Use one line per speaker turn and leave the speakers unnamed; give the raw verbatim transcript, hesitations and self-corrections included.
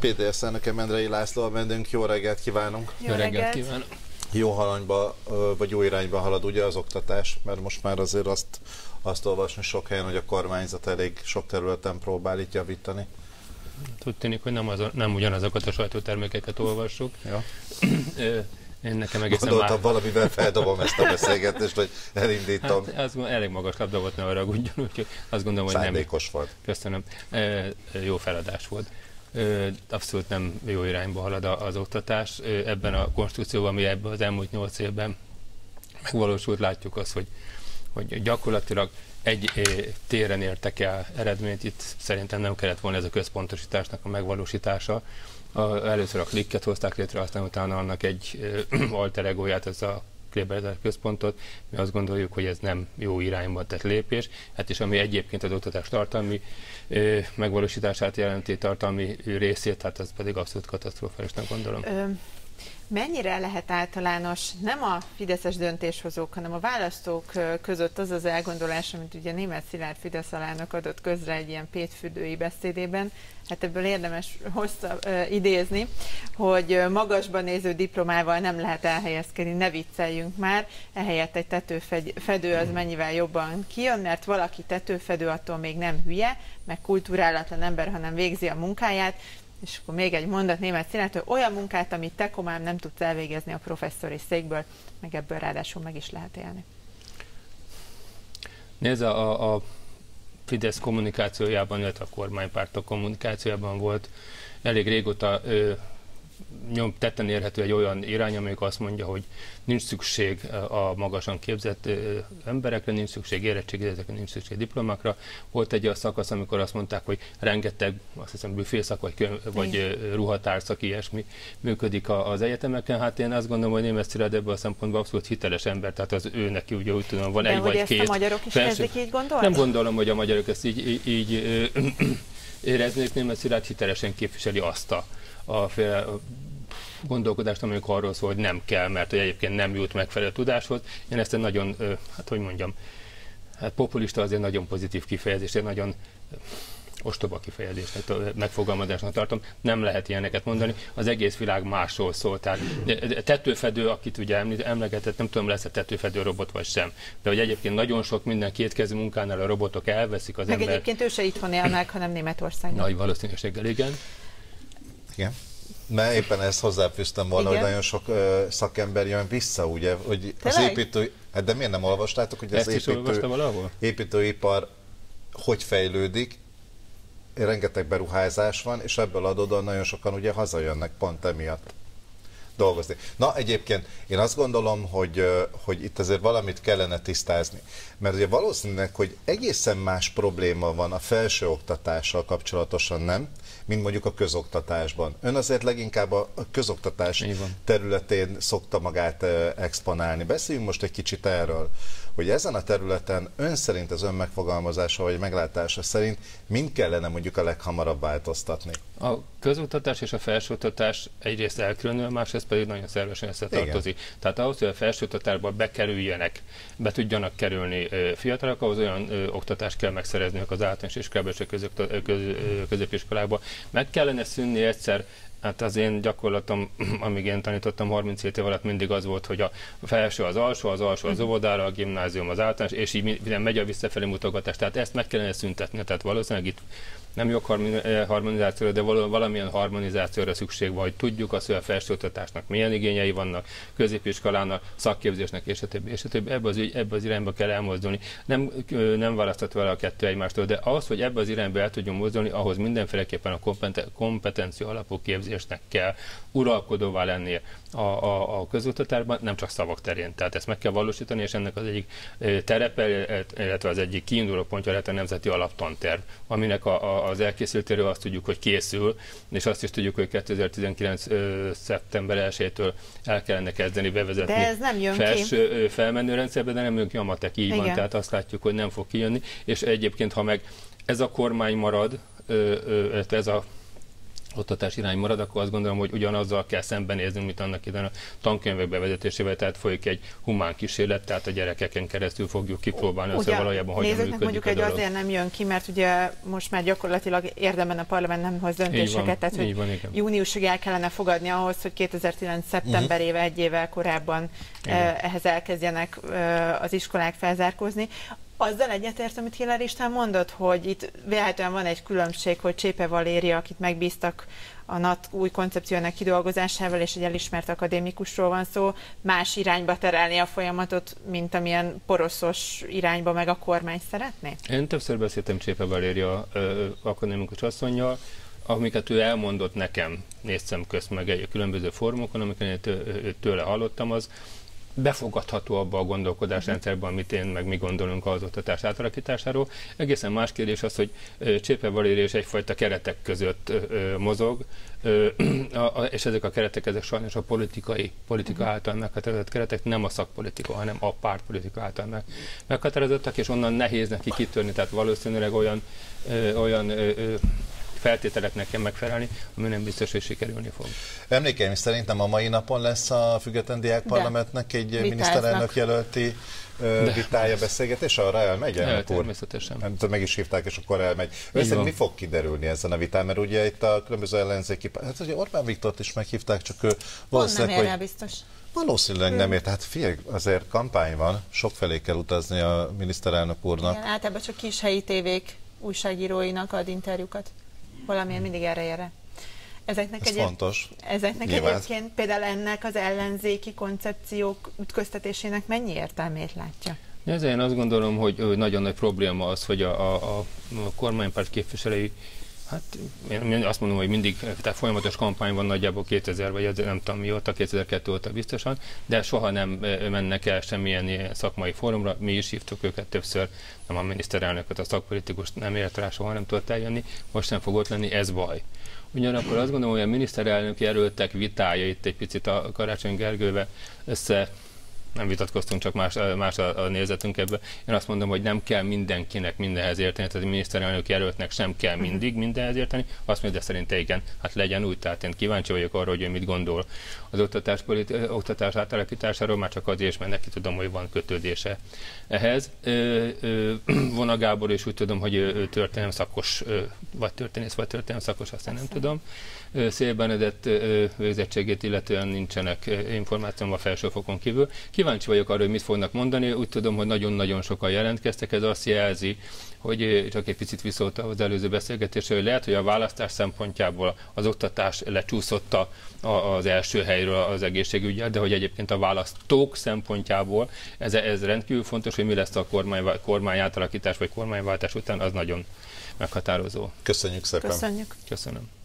pé dé es elnöke Mendrei László a vendünk, jó reggelt kívánunk!
Jó reggelt kívánok!
Jó halanyba, vagy jó irányba halad ugye az oktatás, mert most már azért azt, azt olvasni sok helyen, hogy a kormányzat elég sok területen próbál itt javítani.
Úgy tűnik, hogy nem, az, nem ugyanazokat a sajtótermékeket olvassuk.
Ja.
Én nekem egészen
Gondoltam,
már...
valamivel feldobom ezt a beszélgetést, hogy elindítom.
Hát, az elég magas labda volt, ne arra gudjon, úgyhogy azt gondolom, hogy
szándékos
nem...
volt.
Köszönöm. Jó feladás volt. Abszolút nem jó irányba halad az oktatás. Ebben a konstrukcióban, ami ebben az elmúlt nyolc évben megvalósult, látjuk azt, hogy, hogy gyakorlatilag egy téren értek el eredményt. Itt szerintem nem kellett volna ez a központosításnak a megvalósítása. A, először a klikket hozták létre, aztán utána annak egy alter egóját, ez a Kleber központot. Mi azt gondoljuk, hogy ez nem jó irányba tett lépés. Hát és ami egyébként az oktatás tartalmi ö, megvalósítását jelenti, tartalmi részét, hát ez pedig abszolút katasztrofálisnak gondolom.
Ö, mennyire lehet általános, nem a fideszes döntéshozók, hanem a választók között az az elgondolás, amit ugye Németh Szilárd Fidesz alelnök adott közre egy ilyen pétfürdői beszédében, hát ebből érdemes hosszabb uh, idézni, hogy magasban néző diplomával nem lehet elhelyezkedni, ne vicceljünk már, ehelyett egy tetőfedő az mennyivel jobban kijön, mert valaki tetőfedő attól még nem hülye, meg kulturálatlan ember, hanem végzi a munkáját. És akkor még egy mondat Németh Szilárd, hogy olyan munkát, amit te komám nem tudsz elvégezni a professzori székből, meg ebből ráadásul meg is lehet élni.
Nézd, a, a Fidesz kommunikációjában, illetve a kormánypártok kommunikációjában volt elég régóta ö, nyom, tetten érhető egy olyan irány, amelyik azt mondja, hogy nincs szükség a magasan képzett ö, emberekre, nincs szükség érettségizésekre, nincs szükség diplomákra. Volt egy olyan szakasz, amikor azt mondták, hogy rengeteg, azt hiszem, büfészak vagy, köm, vagy ö, ruhatárszak, ilyesmi működik az egyetemeken. Hát én azt gondolom, hogy Németh Szilárd ebből a szempontból abszolút hiteles ember, tehát az ő neki ugye úgy tudom, van
de
egy
hogy
vagy
ezt
két.
A magyarok is
felső...
kezdik így gondolni?
Nem gondolom, hogy a magyarok ezt így, így, így ö, éreznék. Németh Szilárd hitelesen képviseli azt a, a féle gondolkodást, amelyik arról szól, hogy nem kell, mert hogy egyébként nem jut megfelelő tudáshoz. Én ezt egy nagyon, hát hogy mondjam, hát populista azért nagyon pozitív kifejezés, egy nagyon ostoba kifejezésnek, megfogalmazásnak tartom. Nem lehet ilyeneket mondani. Az egész világ másról szól. Tehát tetőfedő, akit ugye emlegetett, nem tudom, lesz a tetőfedő robot vagy sem. De hogy egyébként nagyon sok minden kétkezű munkánál a robotok elveszik az
meg
ember.
Meg egyébként ő se itthon él meg, hanem Németországban.
Nagy valószínűséggel, igen.
Igen. Mert éppen ezt hozzáfűztem volna,
igen,
hogy nagyon sok uh, szakember jön vissza, ugye, hogy az építő... Hát de miért nem olvastátok, hogy az építő, építőipar hogy fejlődik, rengeteg beruházás van, és ebből adódóan nagyon sokan ugye hazajönnek pont emiatt dolgozni. Na egyébként én azt gondolom, hogy, hogy itt azért valamit kellene tisztázni, mert ugye valószínűleg, hogy egészen más probléma van a felsőoktatással kapcsolatosan, nem? Mint mondjuk a közoktatásban. Ön azért leginkább a közoktatás területén szokta magát exponálni. Beszéljünk most egy kicsit erről, hogy ezen a területen ön szerint, az ön megfogalmazása vagy meglátása szerint mind kellene mondjuk a leghamarabb változtatni?
A közoktatás és a felsőoktatás egyrészt elkülönül, másrészt pedig nagyon szervesen összetartozik. Igen. Tehát ahhoz, hogy a felsőoktatásba bekerüljenek, be tudjanak kerülni fiatalok, ahhoz olyan ö, oktatást kell megszerezniük az általános iskolában és a közök, köz, középiskolákban. Meg kellene szűnni egyszer. Hát az én gyakorlatom, amíg én tanítottam harminchét év alatt, mindig az volt, hogy a felső az alsó, az alsó az óvodára, a gimnázium az általános, és így minden megy a visszafelé mutogatás. Tehát ezt meg kellene szüntetni. Tehát valószínűleg itt nem jogharmonizációra, de valamilyen harmonizációra szükség van, hogy tudjuk azt, hogy a felsőoktatásnak milyen igényei vannak, középiskolának, szakképzésnek, és a többi, és a többi. Ebbe az, ebbe az irányba kell elmozdulni. Nem, nem választható vele a kettő egymástól, de ahhoz, hogy ebbe az irányba el tudjunk mozdulni, ahhoz mindenféleképpen a kompetencia alapú képzésnek kell uralkodóvá lennie a, a, a közoktatásban, nem csak szavak terén. Tehát ezt meg kell valósítani, és ennek az egyik terepe, illetve az egyik kiinduló pontja lehet a nemzeti alaptanterv, aminek a, a az elkészültéről azt tudjuk, hogy készül, és azt is tudjuk, hogy kétezer-tizenkilenc. szeptember elsejétől el kellene kezdeni bevezetni.
De ez nem jön
felső, ki. Felmenő rendszerbe, de nem jön ki a matek, így
igen,
van, tehát azt látjuk, hogy nem fog kijönni, és egyébként, ha meg ez a kormány marad, ez a oktatás irány marad, akkor azt gondolom, hogy ugyanazzal kell szembenéznünk, mint annak idején a tankönyvek bevezetésével, tehát folyik egy humán kísérlet, tehát a gyerekeken keresztül fogjuk kipróbálni, hogy valójában hogyan működik
mondjuk egy azért nem jön ki, mert ugye most már gyakorlatilag érdemben a parlament nem hoz döntéseket, tehát hogy van, júniusig el kellene fogadni ahhoz, hogy kétezer-kilenc szeptemberével, uh-huh. egy évvel korábban igen. ehhez elkezdjenek az iskolák felzárkózni. Azzal egyetért, amit Hillary István mondott, hogy itt véletlenül van egy különbség, hogy Csépe Valéria, akit megbíztak a en á té új koncepciónak kidolgozásával, és egy elismert akadémikusról van szó, más irányba terelni a folyamatot, mint amilyen poroszos irányba meg a kormány szeretné?
Én többször beszéltem Csépe Valéria akadémikus asszonnyal, amiket ő elmondott nekem, néztem közt meg egy különböző fórumokon, amiket tőle hallottam, az befogadható abba a gondolkodásrendszerben, amit én meg mi gondolunk az oktatás átalakításáról. Egészen más kérdés az, hogy Csépe Valéria is egyfajta keretek között mozog, és ezek a keretek, ezek sajnos a politikai, politika által meghatározott keretek, nem a szakpolitika, hanem a pártpolitika által meghatározottak, és onnan nehéz neki kitörni, tehát valószínűleg olyan, olyan feltételeknek kell megfelelni, ami nem biztos, hogy sikerülni fog.
Emlékeim szerintem a mai napon lesz a Független Diákparlamentnek egy vitáznak. Miniszterelnök jelölti uh, vitája, beszélgetés, arra elmegy?
El, természetesen.
Nem tudom, meg is hívták, és akkor elmegy. Összeg mi fog kiderülni ezen a vitán? Mert ugye itt a különböző ellenzéki... Hát ugye Orbán Viktort is meghívták, csak ő
valószínűleg... nem ér biztos.
Valószínűleg nem ért. Hát figyelj, azért kampány van, sokfelé kell utazni a miniszterelnök úrnak.
Igen, általában csak kis helyi tévék újságíróinak ad interjúkat. Valamilyen mindig erre erre. Ezeknek,
Ez
egyéb...
fontos.
Ezeknek egyébként például ennek az ellenzéki koncepciók ütköztetésének mennyi értelmét látja?
Ezzel én azt gondolom, hogy nagyon nagy probléma az, hogy a, a, a kormánypárt képviselői, hát én azt mondom, hogy mindig, tehát folyamatos kampány van nagyjából kétezer, vagy nem tudom mióta, kétezer-kettő óta biztosan, de soha nem mennek el semmilyen ilyen szakmai fórumra, mi is hívtuk őket többször, nem a miniszterelnököt, a szakpolitikus nem ért rá, soha nem tudott eljönni, most nem fog ott lenni, ez baj. Ugyanakkor azt gondolom, hogy a miniszterelnök jelöltek vitája itt egy picit a Karácsony Gergővel össze, nem vitatkoztunk, csak más, más a, a nézetünk ebben. Én azt mondom, hogy nem kell mindenkinek mindenhez érteni, tehát a miniszterelnök jelöltnek sem kell mindig mindenhez érteni. Azt mondja, de szerinte igen, hát legyen úgy, tehát én kíváncsi vagyok arra, hogy ő mit gondol az oktatás, politi- oktatás átalakításáról, már csak azért, mert neki tudom, hogy van kötődése ehhez. Ö, ö, Vona Gábor is úgy tudom, hogy ő, ő történelem szakos, vagy történész, vagy történelem szakos, aztán nem tudom. Szél Benedett végzettségét illetően nincsenek információm a felsőfokon kívül. Kíváncsi vagyok arra, hogy mit fognak mondani. Úgy tudom, hogy nagyon-nagyon sokan jelentkeztek. Ez azt jelzi, hogy csak egy picit visszaholt az előző beszélgetésre, hogy lehet, hogy a választás szempontjából az oktatás lecsúszott az első helyről az egészségügyel, de hogy egyébként a választók szempontjából ez, ez rendkívül fontos, hogy mi lesz a kormány, kormány átalakítás vagy kormányváltás után, az nagyon meghatározó.
Köszönjük szépen.
Köszönjük.
Köszönöm.